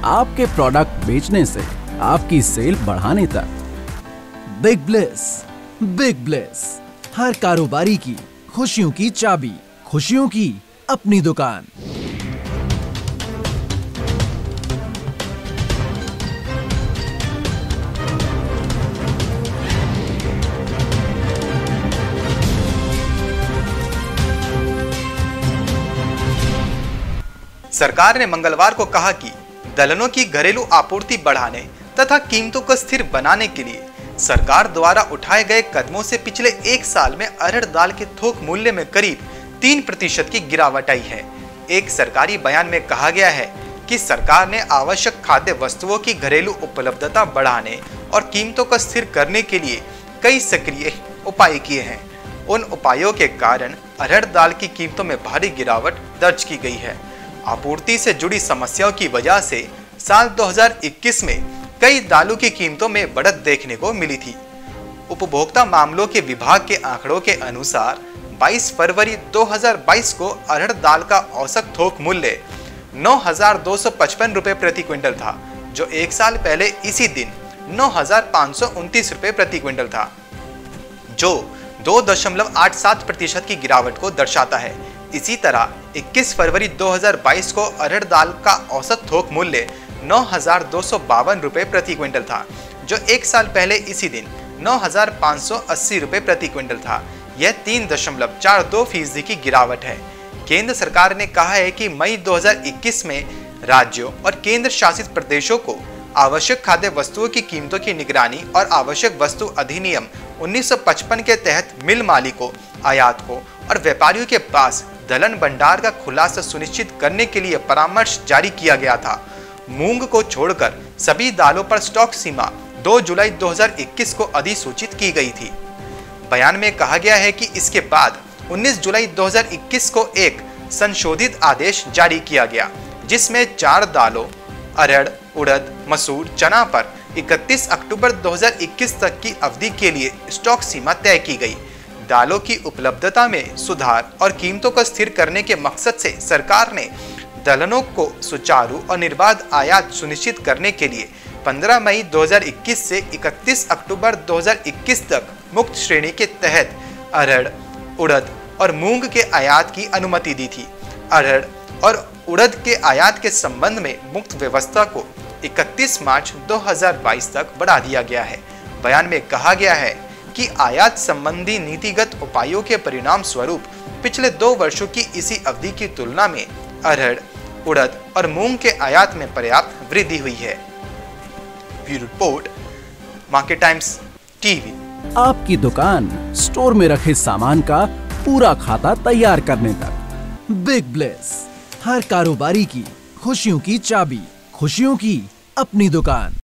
आपके प्रोडक्ट बेचने से आपकी सेल बढ़ाने तक। बिग ब्लेस, हर कारोबारी की खुशियों की चाबी, खुशियों की अपनी दुकान। सरकार ने मंगलवार को कहा कि दलहनों की घरेलू आपूर्ति बढ़ाने तथा कीमतों को स्थिर बनाने के लिए सरकार द्वारा उठाए गए कदमों से पिछले एक साल में अरहर दाल के थोक मूल्य में करीब 3% की गिरावट आई है। एक सरकारी बयान में कहा गया है कि सरकार ने आवश्यक खाद्य वस्तुओं की घरेलू उपलब्धता बढ़ाने और कीमतों को स्थिर करने के लिए कई सक्रिय उपाय किए हैं। उन उपायों के कारण अरहर दाल की कीमतों में भारी गिरावट दर्ज की गई है। आपूर्ति से जुड़ी समस्याओं की वजह से साल 2021 में कई दालों की कीमतों में बढ़त देखने को मिली थी। उपभोक्ता मामलों के विभाग के आंकड़ों के अनुसार 22 फरवरी 2022 को अरहर दाल का औसत थोक मूल्य 9,255 रुपए प्रति क्विंटल था, जो एक साल पहले इसी दिन 9,529 रुपए प्रति क्विंटल था, जो 2.87% की गिरावट को दर्शाता है। इसी तरह 21 फरवरी 2022 को अरहर दाल का औसत थोक मूल्य 9,252 रुपए प्रति क्विंटल था, जो एक साल पहले इसी दिन 9,580 रुपए प्रति क्विंटल था। यह 3.42% की गिरावट है। केंद्र सरकार ने कहा है कि मई 2021 में राज्यों और केंद्र शासित प्रदेशों को आवश्यक खाद्य वस्तुओं की कीमतों की निगरानी और आवश्यक वस्तु अधिनियम 1955 के तहत मिल मालिकों, आयातकों और व्यापारियों के पास दलहन भंडार का खुलासा सुनिश्चित करने के लिए परामर्श जारी किया गया था। मूंग को छोड़कर सभी दालों पर स्टॉक सीमा 2 जुलाई 2021 को अधिसूचित की गई थी। बयान में कहा गया है कि इसके बाद 19 जुलाई 2021 को एक संशोधित आदेश जारी किया गया, जिसमें 4 दालों अरहर, उड़द, मसूर, चना पर 31 अक्टूबर 2021 तक की अवधि के लिए स्टॉक सीमा तय की गई। दालों की उपलब्धता में सुधार और कीमतों को स्थिर करने के मकसद से सरकार ने दलहनों को सुचारू और निर्बाध आयात सुनिश्चित करने के लिए 15 मई 2021 से 31 अक्टूबर 2021 तक मुक्त श्रेणी के तहत अरहर, उड़द और मूंग के आयात की अनुमति दी थी। अरहर और उड़द के आयात के संबंध में मुक्त व्यवस्था को 31 मार्च 2022 तक बढ़ा दिया गया है। बयान में कहा गया है कि आयात संबंधी नीतिगत उपायों के परिणाम स्वरूप पिछले 2 वर्षों की इसी अवधि की तुलना में अरहर, उड़द और मूंग के आयात में पर्याप्त वृद्धि हुई है। Bureau report, Market Times TV. आपकी दुकान स्टोर में रखे सामान का पूरा खाता तैयार करने तक। बिग ब्लेस, हर कारोबारी की खुशियों की चाबी, खुशियों की अपनी दुकान।